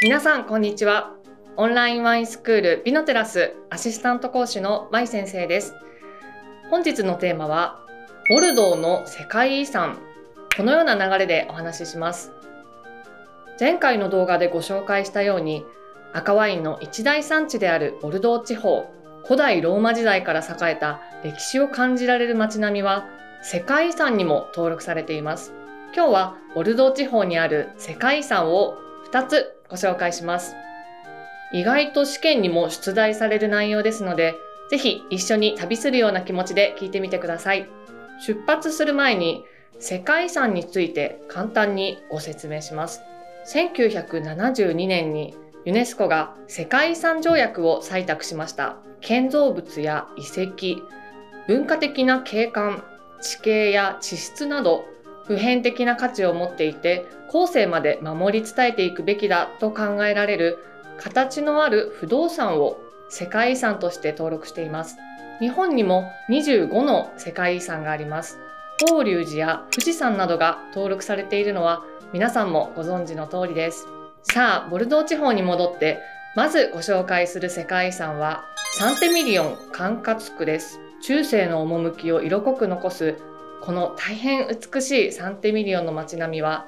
皆さんこんにちは。オンラインワインスクールビノテラスアシスタント講師の舞先生です。本日のテーマはボルドーの世界遺産。このような流れでお話しします。前回の動画でご紹介したように、赤ワインの一大産地であるボルドー地方、古代ローマ時代から栄えた歴史を感じられる街並みは世界遺産にも登録されています。今日はボルドー地方にある世界遺産を2つご紹介します。意外と試験にも出題される内容ですので、ぜひ一緒に旅するような気持ちで聞いてみてください。出発する前に世界遺産について簡単にご説明します。1972年にユネスコが世界遺産条約を採択しました。建造物や遺跡、文化的な景観、地形や地質など普遍的な価値を持っていて、後世まで守り伝えていくべきだと考えられる形のある不動産を世界遺産として登録しています。日本にも25の世界遺産があります。法隆寺や富士山などが登録されているのは皆さんもご存知の通りです。さあ、ボルドー地方に戻って、まずご紹介する世界遺産はサンテミリオン管轄区です。中世の趣を色濃く残すこの大変美しいサンテミリオンの街並みは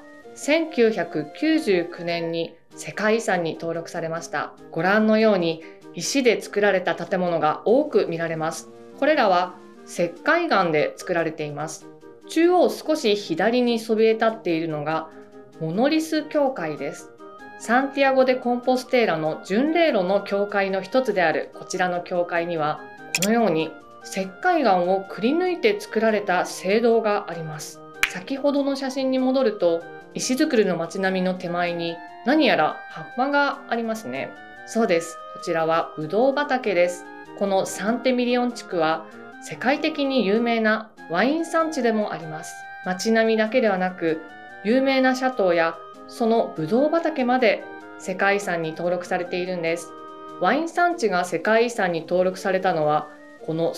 1999年に世界遺産に登録されました。ご覧のように石で作られた建物が多く見られます。これらは石灰岩で作られています。中央少し左にそびえ立っているのがモノリス教会です。サンティアゴ・デ・コンポステーラの巡礼路の教会の一つであるこちらの教会には、このように石灰岩をくり抜いて作られた聖堂があります。先ほどの写真に戻ると、石造りの街並みの手前に何やら葉っぱがありますね。そうです。こちらはブドウ畑です。このサンテミリオン地区は世界的に有名なワイン産地でもあります。街並みだけではなく、有名なシャトーやそのブドウ畑まで世界遺産に登録されているんです。ワイン産地が世界遺産に登録されたのはこの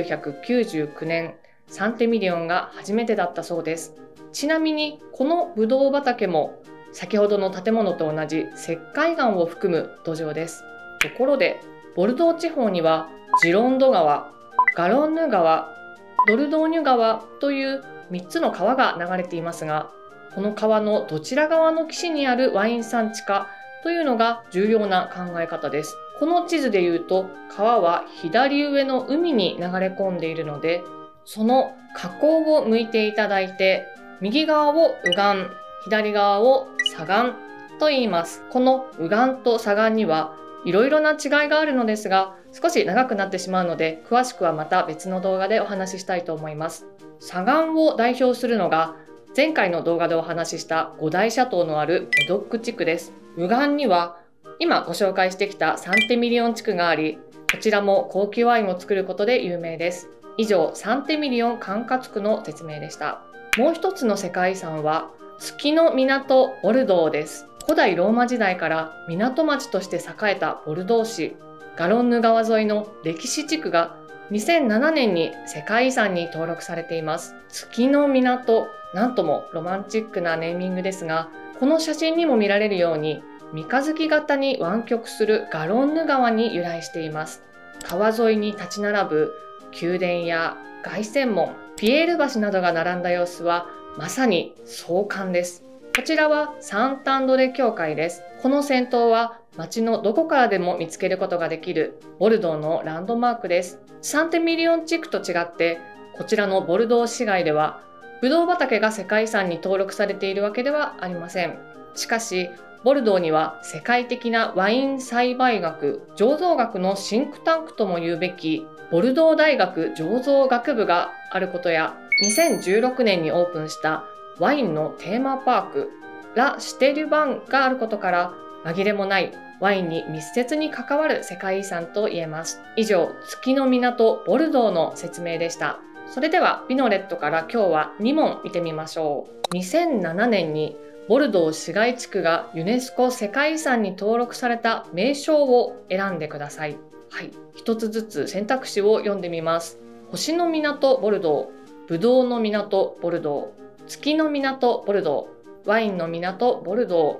1999年、サンテミリオンが初めてだったそうです。ちなみにこのブドウ畑も先ほどの建物と同じ石灰岩を含む土壌です。ところで、ボルドー地方にはジロンド川、ガロンヌ川、ドルドーニュ川という3つの川が流れていますが、この川のどちら側の岸にあるワイン産地かというのが重要な考え方です。この地図でいうと川は左上の海に流れ込んでいるので、その河口を向いていただいて、右側を右岸、左側を左岸と言います。この右岸と左岸にはいろいろな違いがあるのですが、少し長くなってしまうので、詳しくはまた別の動画でお話ししたいと思います。左岸を代表するのが、前回の動画でお話しした五大斜塔のあるメドック地区です。右岸には今ご紹介してきたサンテミリオン地区があり、こちらも高級ワインを作ることで有名です。以上、サンテミリオン管轄区の説明でした。もう一つの世界遺産は月の港ボルドーです。古代ローマ時代から港町として栄えたボルドー市、ガロンヌ川沿いの歴史地区が2007年に世界遺産に登録されています。月の港、なんともロマンチックなネーミングですが、この写真にも見られるように三日月型に湾曲するガロンヌ川に由来しています。川沿いに立ち並ぶ宮殿や凱旋門、ピエール橋などが並んだ様子はまさに壮観です。こちらはサンタンドレ教会です。この尖塔は街のどこからでも見つけることができるボルドーのランドマークです。サンテミリオン地区と違って、こちらのボルドー市街ではブドウ畑が世界遺産に登録されているわけではありません。しかし、ボルドーには世界的なワイン栽培学、醸造学のシンクタンクとも言うべきボルドー大学醸造学部があることや、2016年にオープンしたワインのテーマパーク、ラ・シュテルバンがあることから、紛れもないワインに密接に関わる世界遺産と言えます。以上、月の港ボルドーの説明でした。それではビノレットから今日は2問見てみましょう。2007年にボルドー市街地区がユネスコ世界遺産に登録された名称を選んでください。はい、一つずつ選択肢を読んでみます。星の港ボルドー、ぶどうの港ボルドー、月の港ボルドー、ワインの港ボルドー、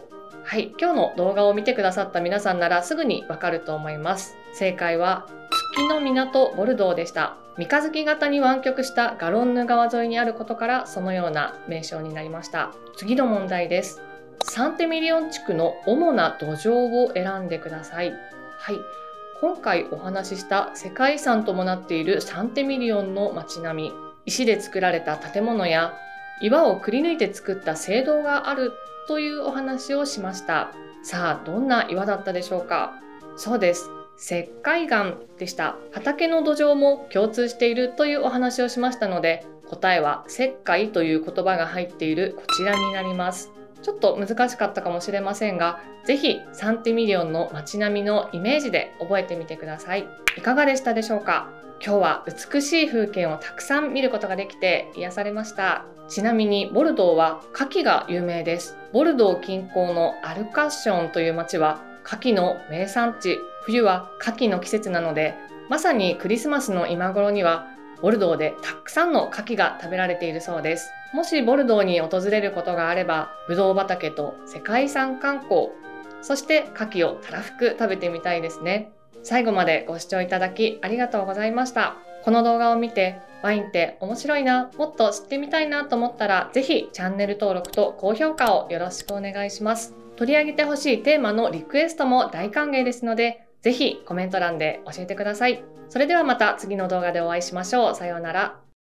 はい、今日の動画を見てくださった皆さんならすぐにわかると思います。正解は月の港ボルドーでした。三日月型に湾曲したガロンヌ川沿いにあることからそのような名称になりました。次の問題です。サンテミリオン地区の主な土壌を選んでください。はい、今回お話しした世界遺産ともなっているサンテミリオンの街並み、石で作られた建物や岩をくり抜いて作った聖堂があるというお話をしました。さあ、どんな岩だったでしょうか？そうです。石灰岩でした。畑の土壌も共通しているというお話をしましたので、答えは石灰という言葉が入っているこちらになります。ちょっと難しかったかもしれませんが、ぜひサンテミリオンの街並みのイメージで覚えてみてください。いかがでしたでしょうか？今日は美しい風景をたくさん見ることができて癒されました。ちなみにボルドーは牡蠣が有名です。ボルドー近郊のアルカッションという町は牡蠣の名産地。冬は牡蠣の季節なので、まさにクリスマスの今頃にはボルドーでたくさんの牡蠣が食べられているそうです。もしボルドーに訪れることがあれば、ブドウ畑と世界遺産観光、そして牡蠣をたらふく食べてみたいですね。最後までご視聴いただきありがとうございました。この動画を見てワインって面白いな、もっと知ってみたいなと思ったら、ぜひチャンネル登録と高評価をよろしくお願いします。取り上げてほしいテーマのリクエストも大歓迎ですので、ぜひコメント欄で教えてください。それではまた次の動画でお会いしましょう。さようなら。